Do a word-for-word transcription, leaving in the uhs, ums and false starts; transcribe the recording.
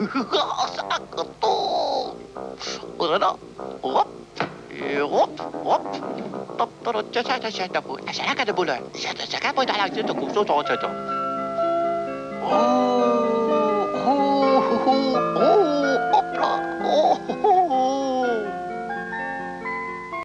Sakit tuh. Udah, hop, hop, hop. Top terus saya saya saya bu, saya kan ada bulan. Saya saya kan boleh dalam itu kusus saja tu. Oh.